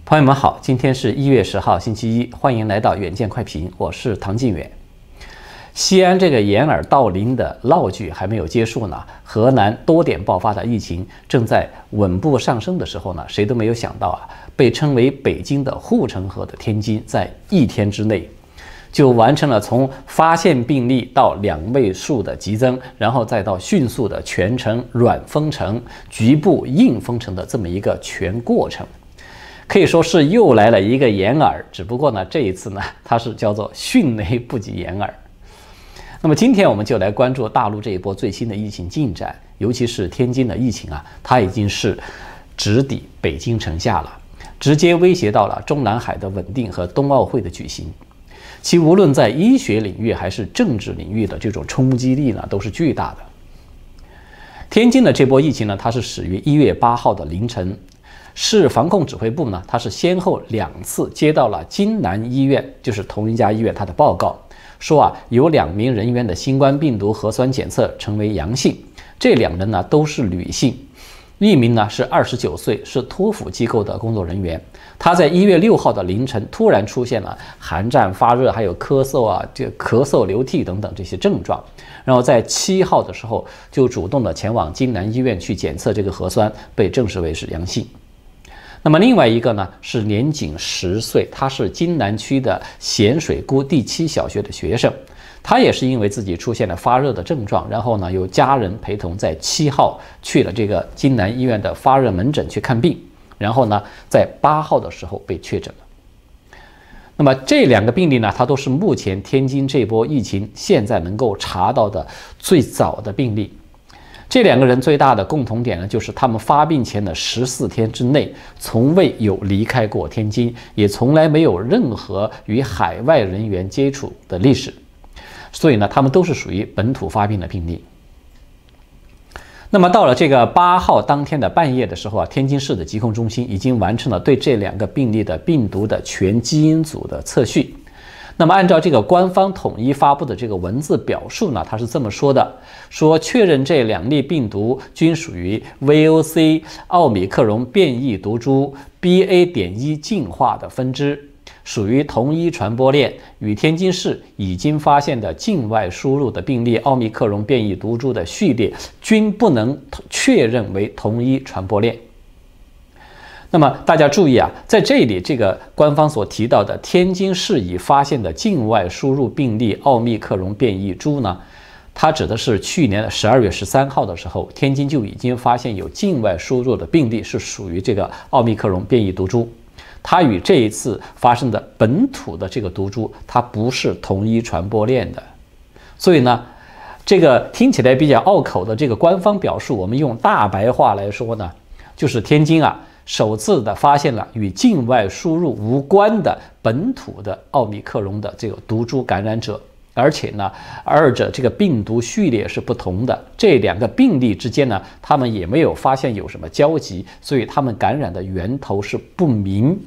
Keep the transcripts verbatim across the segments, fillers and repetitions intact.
朋友们好，今天是一月十号，星期一，欢迎来到远见快评，我是唐晋远。西安这个掩耳盗铃的闹剧还没有结束呢，河南多点爆发的疫情正在稳步上升的时候呢，谁都没有想到啊，被称为北京的护城河的天津，在一天之内就完成了从发现病例到两位数的急增，然后再到迅速的全城软封城、局部硬封城的这么一个全过程。可以说是又来了一个掩耳，只不过呢，这一次呢，它是叫做迅雷不及掩耳。那么今天我们就来关注大陆这一波最新的疫情进展，尤其是天津的疫情啊，它已经是直抵北京城下了，直接威胁到了中南海的稳定和冬奥会的举行。其无论在医学领域还是政治领域的这种冲击力呢，都是巨大的。天津的这波疫情呢，它是始于一月八号的凌晨。市防控指挥部呢，它是先后两次接到了津南医院，就是同一家医院，它的报告说啊，有两名人员的新冠病毒核酸检测成为阳性，这两人呢都是女性，一名呢是二十九岁，是托福机构的工作人员，他在一月六号的凌晨突然出现了寒战、发热，还有咳嗽啊，这咳嗽、流涕等等这些症状，然后在七号的时候就主动的前往津南医院去检测这个核酸，被证实为是阳性。那么另外一个呢是年仅十岁，他是津南区的咸水沽第七小学的学生，他也是因为自己出现了发热的症状，然后呢由家人陪同在七号去了这个津南医院的发热门诊去看病，然后呢在八号的时候被确诊了。那么这两个病例呢，它都是目前天津这波疫情现在能够查到的最早的病例。这两个人最大的共同点呢，就是他们发病前的十四天之内，从未有离开过天津，也从来没有任何与海外人员接触的历史，所以呢，他们都是属于本土发病的病例。那么到了这个八号当天的半夜的时候啊，天津市的疾控中心已经完成了对这两个病例的病毒的全基因组的测序。那么按照这个官方统一发布的这个文字表述呢，它是这么说的，说确认这两例病毒均属于 V O C 奥米克戎变异毒株 B A 点一 进化的分支，属于同一传播链，与天津市已经发现的境外输入的病例奥密克戎变异毒株的序列均不能确认为同一传播链。那么大家注意啊，在这里这个官方所提到的天津市已发现的境外输入病例奥密克戎变异株呢，它指的是去年的十二月十三号的时候，天津就已经发现有境外输入的病例是属于这个奥密克戎变异毒株，它与这一次发生的本土的这个毒株，它不是同一传播链的。所以呢，这个听起来比较拗口的这个官方表述，我们用大白话来说呢，就是天津啊首次的发现了与境外输入无关的本土的奥密克戎的这个毒株感染者，而且呢，二者这个病毒序列是不同的，这两个病例之间呢，他们也没有发现有什么交集，所以他们感染的源头是不明。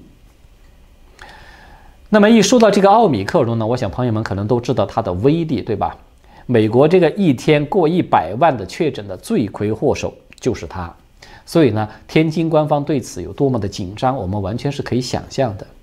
那么一说到这个奥密克戎呢，我想朋友们可能都知道它的威力，对吧？美国这个一天过一百万的确诊的罪魁祸首就是它。所以呢，天津官方对此有多么的紧张，我们完全是可以想象的。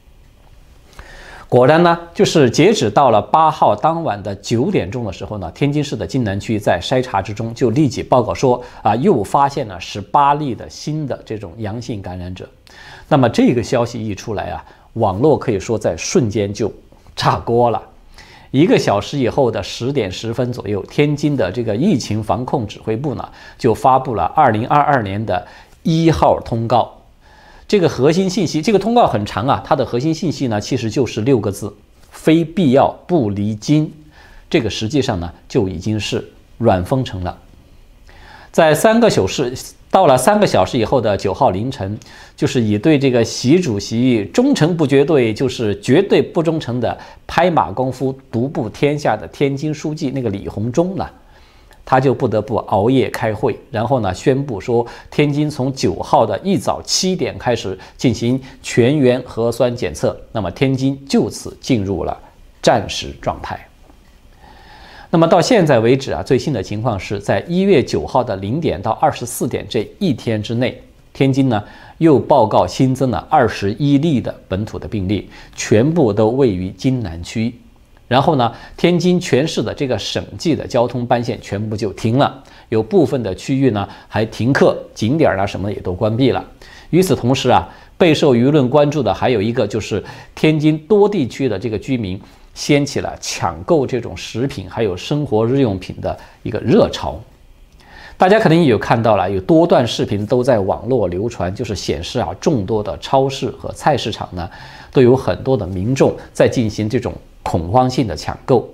果然呢，就是截止到了八号当晚的九点钟的时候呢，天津市的津南区在筛查之中就立即报告说啊，又发现了十八例的新的这种阳性感染者。那么这个消息一出来啊，网络可以说在瞬间就炸锅了。一个小时以后的十点十分左右，天津的这个疫情防控指挥部呢，就发布了二零二二年的一号通告。这个核心信息，这个通告很长啊，它的核心信息呢，其实就是六个字：非必要不离津。这个实际上呢，就已经是软封城了。在三个小时，到了三个小时以后的九号凌晨，就是以对这个习主席忠诚不绝对，就是绝对不忠诚的拍马功夫独步天下的天津书记那个李鸿忠呢，他就不得不熬夜开会，然后呢宣布说，天津从九号的一早七点开始进行全员核酸检测，那么天津就此进入了战时状态。那么到现在为止啊，最新的情况是在一月九号的零点到二十四点这一天之内， 天津呢又报告新增了二十一例的本土的病例，全部都位于津南区。然后呢，天津全市的这个省际的交通班线全部就停了，有部分的区域呢还停课，景点啊什么也都关闭了。与此同时啊，备受舆论关注的还有一个就是天津多地区的这个居民掀起了抢购这种食品还有生活日用品的一个热潮。大家肯定也有看到了，有多段视频都在网络流传，就是显示啊，众多的超市和菜市场呢，都有很多的民众在进行这种恐慌性的抢购。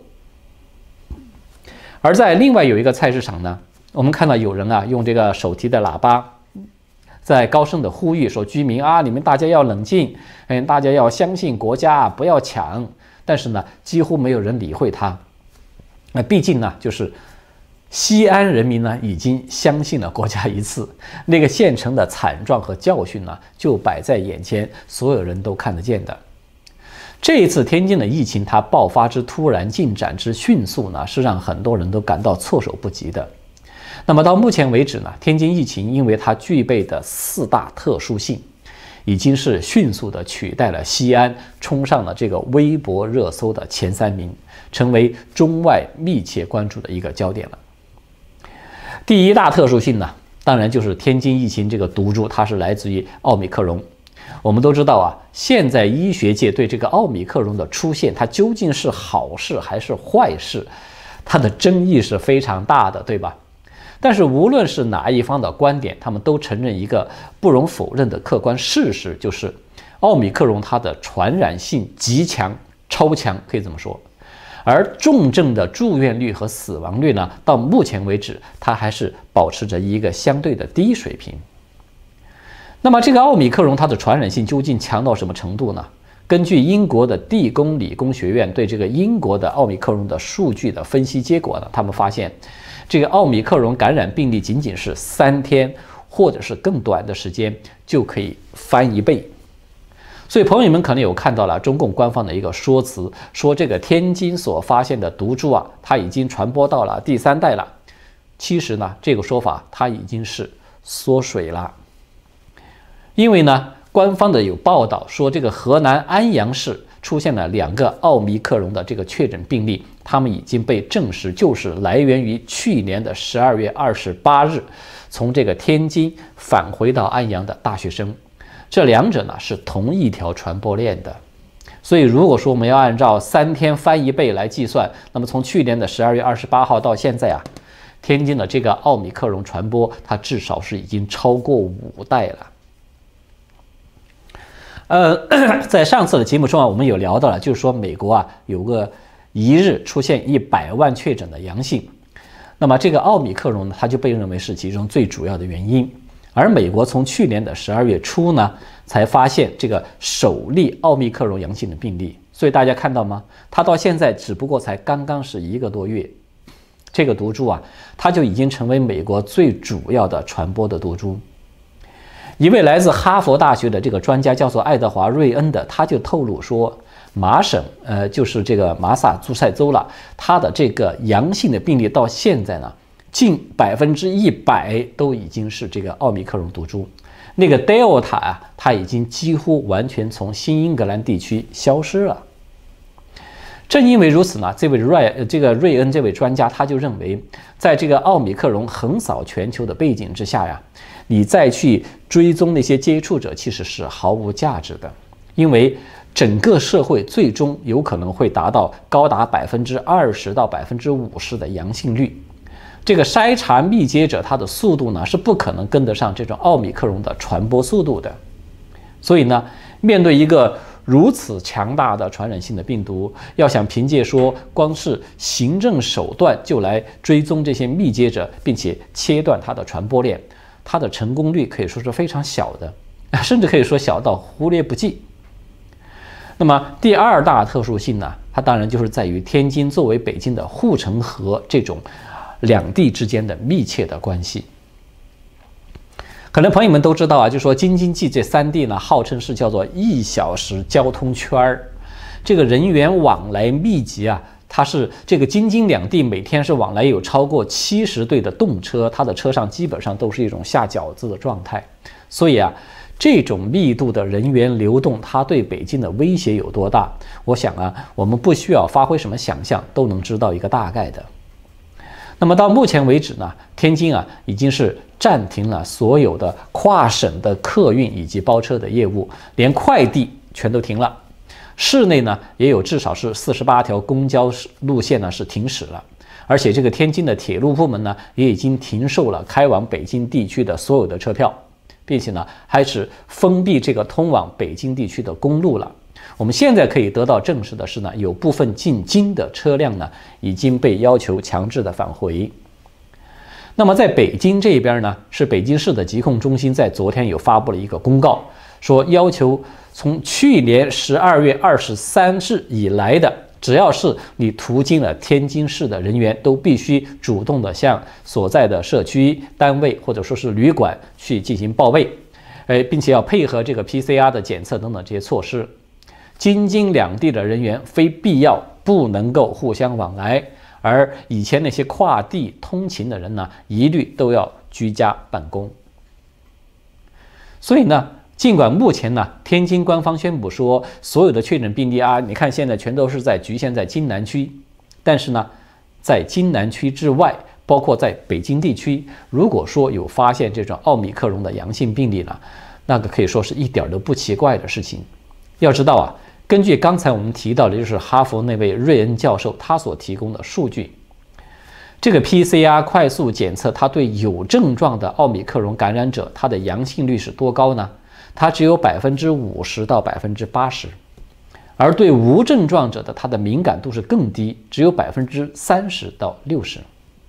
而在另外有一个菜市场呢，我们看到有人啊用这个手提的喇叭，在高声的呼吁说：“居民啊，你们大家要冷静，嗯，大家要相信国家，不要抢。”但是呢，几乎没有人理会他。那毕竟呢，就是西安人民呢已经相信了国家一次，那个县城的惨状和教训呢就摆在眼前，所有人都看得见的。这一次天津的疫情，它爆发之突然、进展之迅速呢，是让很多人都感到措手不及的。那么到目前为止呢，天津疫情因为它具备的四大特殊性，已经是迅速的取代了西安，冲上了这个微博热搜的前三名，成为中外密切关注的一个焦点了。第一大特殊性呢，当然就是天津疫情这个毒株，它是来自于奥密克戎。我们都知道啊，现在医学界对这个奥密克戎的出现，它究竟是好事还是坏事，它的争议是非常大的，对吧？但是无论是哪一方的观点，他们都承认一个不容否认的客观事实，就是奥密克戎它的传染性极强、超强，可以这么说。而重症的住院率和死亡率呢，到目前为止，它还是保持着一个相对的低水平。那么这个奥密克戎它的传染性究竟强到什么程度呢？根据英国的地公理工学院对这个英国的奥密克戎的数据的分析结果呢，他们发现这个奥密克戎感染病例仅仅是三天或者是更短的时间就可以翻一倍。所以朋友们可能有看到了中共官方的一个说辞，说这个天津所发现的毒株啊，它已经传播到了第三代了。其实呢，这个说法它已经是缩水了，因为呢，官方的有报道说，这个河南安阳市出现了两个奥密克戎的这个确诊病例，他们已经被证实就是来源于去年的十二月二十八日从这个天津返回到安阳的大学生。这两者呢是同一条传播链的，所以如果说我们要按照三天翻一倍来计算，那么从去年的十二月二十八号到现在啊，天津的这个奥密克戎传播，它至少是已经超过五代了。呃，在上次的节目中啊，我们有聊到了，就是说美国啊有个一日出现一百万确诊的阳性，那么这个奥密克戎呢，它就被认为是其中最主要的原因。而美国从去年的十二月初呢，才发现这个首例奥密克戎阳性的病例。所以大家看到吗？它到现在只不过才刚刚是一个多月，这个毒株啊，它就已经成为美国最主要的传播的毒株。一位来自哈佛大学的这个专家叫做爱德华·瑞恩的，他就透露说，麻省，呃，就是这个马萨诸塞州了，它的这个阳性的病例到现在呢，近百分之一百都已经是这个奥密克戎毒株。那个 Delta 啊，它已经几乎完全从新英格兰地区消失了。正因为如此呢，这位瑞这个瑞恩这位专家他就认为，在这个奥密克戎横扫全球的背景之下呀，你再去追踪那些接触者，其实是毫无价值的，因为整个社会最终有可能会达到高达百分之二十到百分之五十的阳性率。这个筛查密接者，它的速度呢是不可能跟得上这种奥密克戎的传播速度的。所以呢，面对一个如此强大的传染性的病毒，要想凭借说光是行政手段就来追踪这些密接者，并且切断它的传播链，它的成功率可以说是非常小的，甚至可以说小到忽略不计。那么第二大特殊性呢，它当然就是在于天津作为北京的护城河这种两地之间的密切的关系。可能朋友们都知道啊，就说京津冀这三地呢，号称是叫做一小时交通圈儿，这个人员往来密集啊，它是这个京津两地每天是往来有超过七十对的动车，它的车上基本上都是一种下饺子的状态。 所以啊，这种密度的人员流动，它对北京的威胁有多大？我想啊，我们不需要发挥什么想象，都能知道一个大概的。那么到目前为止呢，天津啊已经是暂停了所有的跨省的客运以及包车的业务，连快递全都停了。市内呢也有至少是四十八条公交路线呢是停驶了，而且这个天津的铁路部门呢也已经停售了开往北京地区的所有的车票，并且呢还是封闭这个通往北京地区的公路了。我们现在可以得到证实的是呢，有部分进京的车辆呢已经被要求强制的返回。那么在北京这边呢，是北京市的疾控中心在昨天有发布了一个公告，说要求从去年十二月二十三日以来的，只要是你途经了天津市的人员，都必须主动的向所在的社区单位或者说是旅馆去进行报备，呃，并且要配合这个 P C R 的检测等等这些措施。京津两地的人员非必要不能够互相往来，而以前那些跨地通勤的人呢，一律都要居家办公。所以呢，尽管目前呢，天津官方宣布说所有的确诊病例啊，你看现在全都是在局限在津南区，但是呢，在津南区之外，包括在北京地区，如果说有发现这种奥密克戎的阳性病例呢，那个可以说是一点都不奇怪的事情。要知道啊，根据刚才我们提到的，就是哈佛那位瑞恩教授他所提供的数据，这个 P C R 快速检测，它对有症状的奥密克戎感染者，它的阳性率是多高呢？它只有百分之五十到百分之八十，而对无症状者的，它的敏感度是更低，只有百分之三十到六十。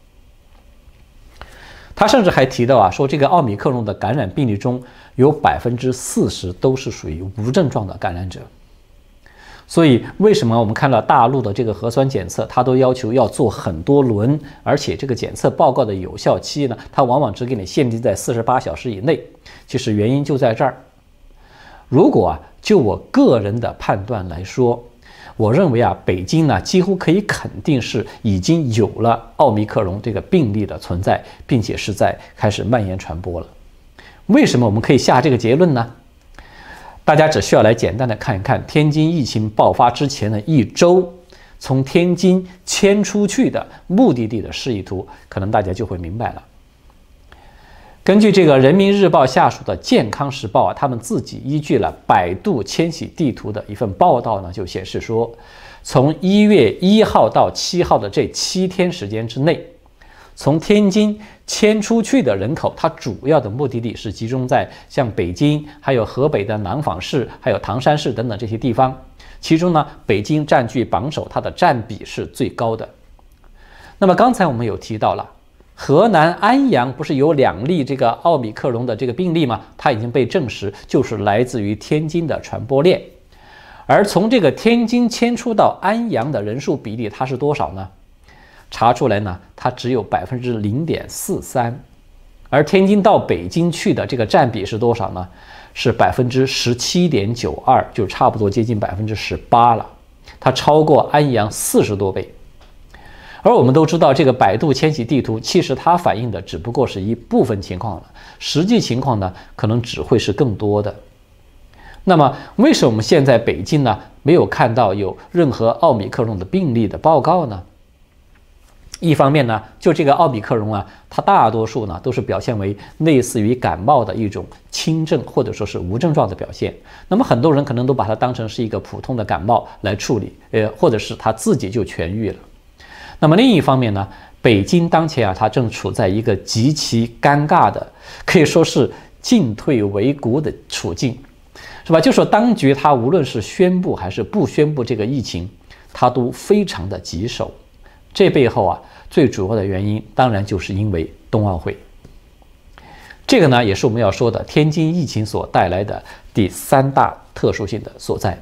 他甚至还提到啊，说这个奥密克戎的感染病例中有百分之四十都是属于无症状的感染者。所以，为什么我们看到大陆的这个核酸检测，它都要求要做很多轮，而且这个检测报告的有效期呢，它往往只给你限定在四十八小时以内。其实原因就在这儿。如果啊，就我个人的判断来说，我认为啊，北京呢几乎可以肯定是已经有了奥密克戎这个病例的存在，并且是在开始蔓延传播了。为什么我们可以下这个结论呢？大家只需要来简单的看一看天津疫情爆发之前的一周，从天津迁出去的目的地的示意图，可能大家就会明白了。根据这个人民日报下属的健康时报啊，他们自己依据了百度迁徙地图的一份报道呢，就显示说，从一月一号到七号的这七天时间之内，从天津迁出去的人口，它主要的目的地是集中在像北京、还有河北的廊坊市、还有唐山市等等这些地方。其中呢，北京占据榜首，它的占比是最高的。那么刚才我们有提到了，河南安阳不是有两例这个奥密克戎的这个病例吗？它已经被证实就是来自于天津的传播链。而从这个天津迁出到安阳的人数比例，它是多少呢？查出来呢，它只有百分之零点四三，而天津到北京去的这个占比是多少呢？是百分之十七点九二，就差不多接近百分之十八了，它超过安阳四十多倍。而我们都知道，这个百度迁徙地图其实它反映的只不过是一部分情况了，实际情况呢，可能只会是更多的。那么，为什么我们现在北京呢没有看到有任何奥密克戎的病例的报告呢？一方面呢，就这个奥密克戎啊，它大多数呢都是表现为类似于感冒的一种轻症或者说是无症状的表现。那么很多人可能都把它当成是一个普通的感冒来处理，呃，或者是他自己就痊愈了。那么另一方面呢，北京当前啊，它正处在一个极其尴尬的，可以说是进退维谷的处境，是吧？就说当局它无论是宣布还是不宣布这个疫情，它都非常的棘手。这背后啊，最主要的原因当然就是因为冬奥会。这个呢，也是我们要说的天津疫情所带来的第三大特殊性的所在。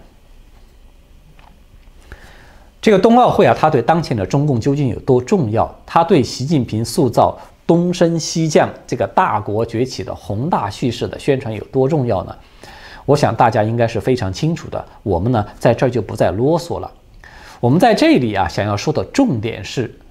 这个冬奥会啊，它对当前的中共究竟有多重要？它对习近平塑造东升西降这个大国崛起的宏大叙事的宣传有多重要呢？我想大家应该是非常清楚的。我们呢，在这儿就不再啰嗦了。我们在这里啊，想要说的重点是，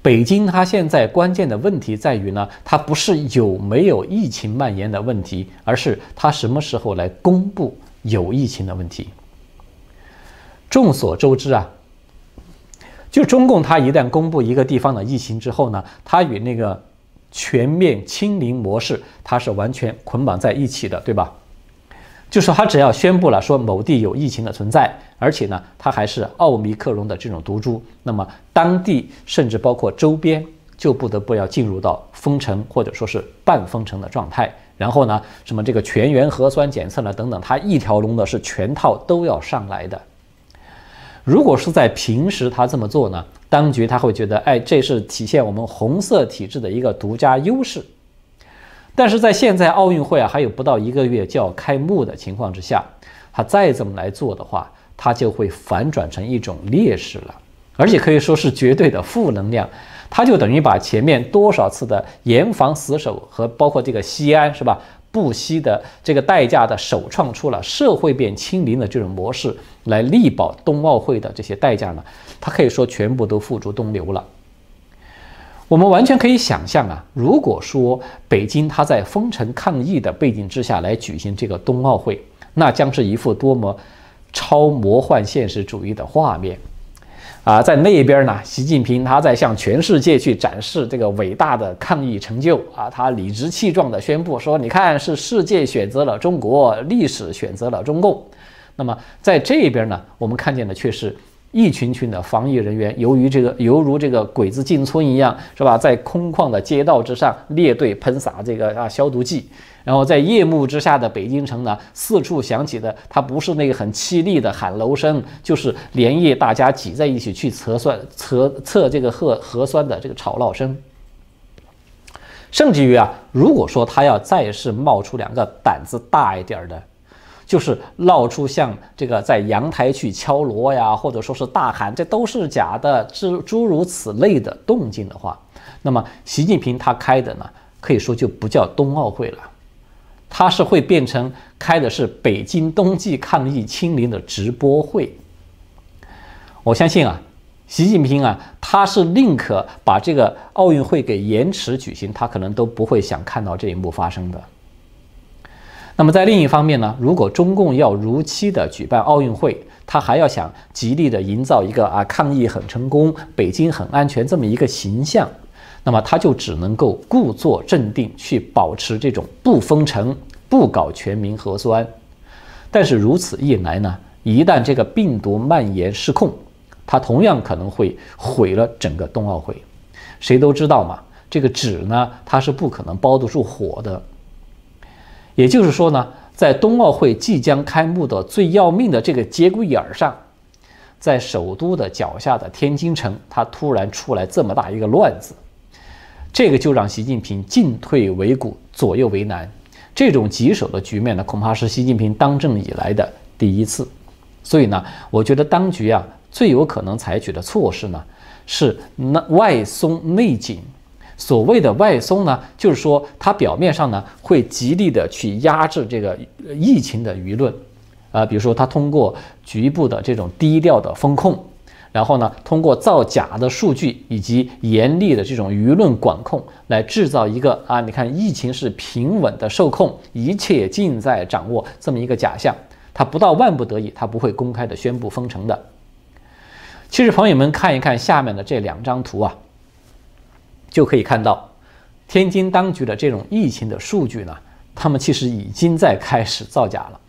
北京它现在关键的问题在于呢，它不是有没有疫情蔓延的问题，而是它什么时候来公布有疫情的问题。众所周知啊，就中共它一旦公布一个地方的疫情之后呢，它与那个全面清零模式它是完全捆绑在一起的，对吧？就是它只要宣布了说某地有疫情的存在，而且呢，它还是奥密克戎的这种毒株，那么当地甚至包括周边就不得不要进入到封城或者说是半封城的状态。然后呢，什么这个全员核酸检测了等等，它一条龙的是全套都要上来的。如果是在平时他这么做呢，当局他会觉得，哎，这是体现我们红色体制的一个独家优势。但是在现在奥运会啊还有不到一个月就要开幕的情况之下，他再这么来做的话，他就会反转成一种劣势了，而且可以说是绝对的负能量。他就等于把前面多少次的严防死守和包括这个西安是吧，不惜的这个代价的首创出了社会变清零的这种模式，来力保冬奥会的这些代价呢，他可以说全部都付诸东流了。我们完全可以想象啊，如果说北京它在封城抗疫的背景之下来举行这个冬奥会，那将是一幅多么超魔幻现实主义的画面啊！在那边呢，习近平他在向全世界去展示这个伟大的抗疫成就啊，他理直气壮地宣布说：“你看，是世界选择了中国，历史选择了中共。”那么在这边呢，我们看见的却是一群群的防疫人员，由于这个犹如这个鬼子进村一样，是吧？在空旷的街道之上列队喷洒这个啊消毒剂，然后在夜幕之下的北京城呢，四处响起的，它不是那个很凄厉的喊楼声，就是连夜大家挤在一起去测算测测这个核核酸的这个吵闹声。甚至于啊，如果说他要再是冒出两个胆子大一点的，就是闹出像这个在阳台去敲锣呀，或者说是大喊这都是假的，诸诸如此类的动静的话，那么习近平他开的呢，可以说就不叫冬奥会了，他是会变成开的是北京冬季抗疫清零的直播会。我相信啊，习近平啊，他是宁可把这个奥运会给延迟举行，他可能都不会想看到这一幕发生的。那么在另一方面呢，如果中共要如期的举办奥运会，他还要想极力的营造一个啊抗疫很成功、北京很安全这么一个形象，那么他就只能够故作镇定，去保持这种不封城、不搞全民核酸。但是如此一来呢，一旦这个病毒蔓延失控，它同样可能会毁了整个冬奥会。谁都知道嘛，这个纸呢，它是不可能包得住火的。也就是说呢，在冬奥会即将开幕的最要命的这个节骨眼上，在首都的脚下的天津城，它突然出来这么大一个乱子，这个就让习近平进退维谷，左右为难。这种棘手的局面呢，恐怕是习近平当政以来的第一次。所以呢，我觉得当局啊，最有可能采取的措施呢，是外松内紧。所谓的外松呢，就是说它表面上呢会极力的去压制这个疫情的舆论，啊、呃，比如说它通过局部的这种低调的风控，然后呢通过造假的数据以及严厉的这种舆论管控，来制造一个啊，你看疫情是平稳的受控，一切尽在掌握这么一个假象。它不到万不得已，它不会公开的宣布封城的。其实朋友们看一看下面的这两张图啊，就可以看到，天津当局的这种疫情的数据呢，他们其实已经在开始造假了。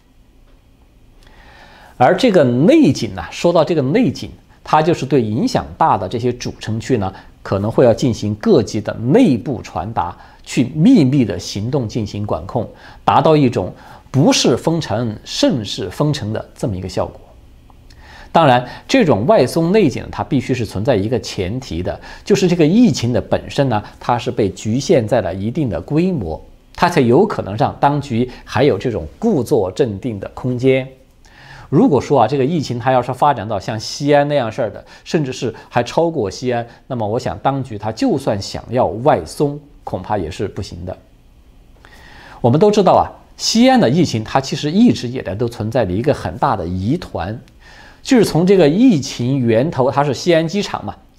而这个内紧呢，说到这个内紧，它就是对影响大的这些主城区呢，可能会要进行各级的内部传达，去秘密的行动进行管控，达到一种不是封城胜是封城的这么一个效果。当然，这种外松内紧它必须是存在一个前提的，就是这个疫情的本身呢，它是被局限在了一定的规模，它才有可能让当局还有这种故作镇定的空间。如果说啊，这个疫情它要是发展到像西安那样事儿的，甚至是还超过西安，那么我想当局它就算想要外松，恐怕也是不行的。我们都知道啊，西安的疫情它其实一直以来都存在着一个很大的疑团。就是从这个疫情源头，它是西安机场嘛，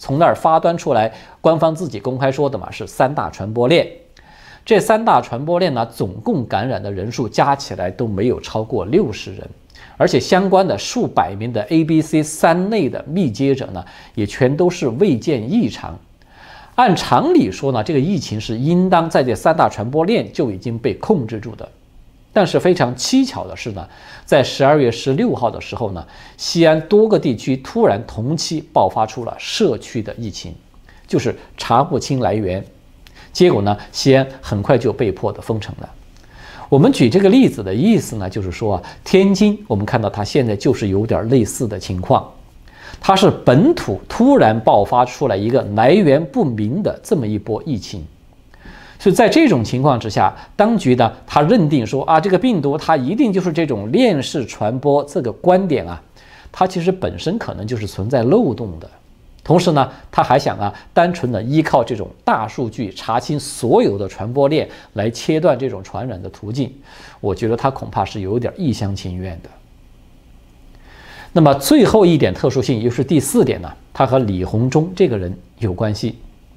从那儿发端出来，官方自己公开说的嘛，是三大传播链。这三大传播链呢，总共感染的人数加起来都没有超过六十人，而且相关的数百名的 A B C 三类的密接者呢，也全都是未见异常。按常理说呢，这个疫情是应当在这三大传播链就已经被控制住的。但是非常蹊跷的是呢，在十二月十六号的时候呢，西安多个地区突然同期爆发出了社区的疫情，就是查不清来源。结果呢，西安很快就被迫的封城了。我们举这个例子的意思呢，就是说啊，天津我们看到它现在就是有点类似的情况，它是本土突然爆发出来一个来源不明的这么一波疫情。所以在这种情况之下，当局呢，他认定说啊，这个病毒它一定就是这种链式传播，这个观点啊，它其实本身可能就是存在漏洞的。同时呢，他还想啊，单纯的依靠这种大数据查清所有的传播链来切断这种传染的途径，我觉得他恐怕是有点一厢情愿的。那么最后一点特殊性，也就是第四点呢，它和李鸿忠这个人有关系。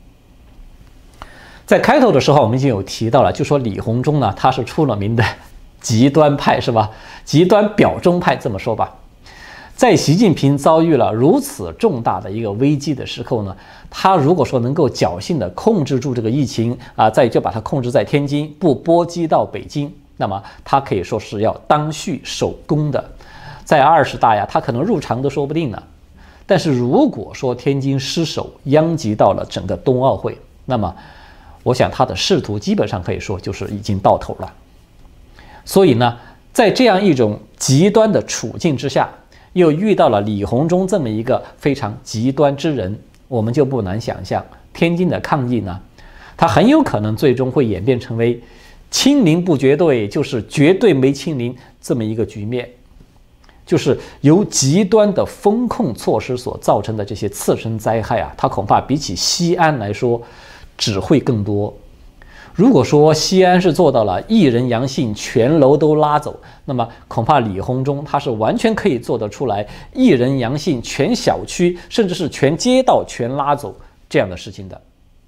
在开头的时候，我们已经有提到了，就说李鸿忠呢，他是出了名的极端派，是吧？极端表忠派，这么说吧。在习近平遭遇了如此重大的一个危机的时候呢，他如果说能够侥幸的控制住这个疫情啊，再就把它控制在天津，不波及到北京，那么他可以说是要当续守功的，在二十大呀，他可能入常都说不定呢。但是如果说天津失守，殃及到了整个冬奥会，那么我想他的仕途基本上可以说就是已经到头了。所以呢，在这样一种极端的处境之下，又遇到了李鸿忠这么一个非常极端之人，我们就不难想象，天津的抗议呢，它很有可能最终会演变成为清零不绝对，就是绝对没清零这么一个局面，就是由极端的风控措施所造成的这些次生灾害啊，它恐怕比起西安来说只会更多。如果说西安是做到了一人阳性全楼都拉走，那么恐怕李鸿忠他是完全可以做得出来一人阳性全小区甚至是全街道全拉走这样的事情的。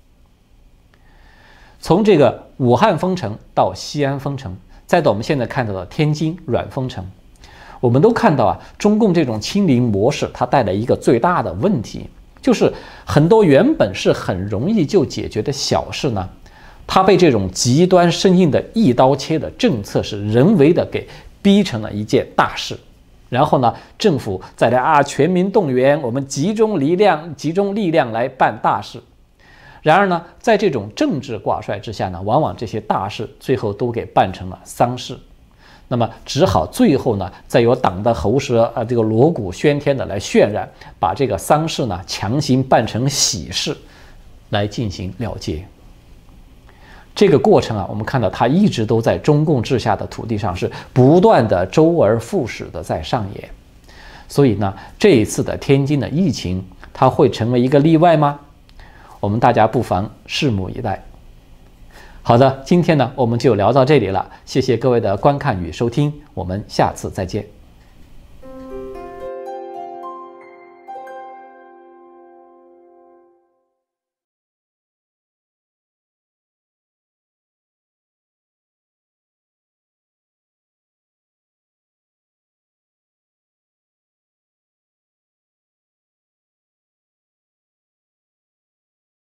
从这个武汉封城到西安封城，再到我们现在看到的天津软封城，我们都看到啊，中共这种清零模式它带来一个最大的问题，就是很多原本是很容易就解决的小事呢，它被这种极端生硬的一刀切的政策是人为的给逼成了一件大事，然后呢，政府再来啊全民动员，我们集中力量集中力量来办大事。然而呢，在这种政治挂帅之下呢，往往这些大事最后都给办成了丧事，那么只好最后呢，再由党的喉舌啊这个锣鼓喧天的来渲染，把这个丧事呢强行办成喜事来进行了结。这个过程啊，我们看到它一直都在中共治下的土地上是不断的周而复始的在上演。所以呢，这一次的天津的疫情，它会成为一个例外吗？我们大家不妨拭目以待。好的，今天呢我们就聊到这里了，谢谢各位的观看与收听，我们下次再见。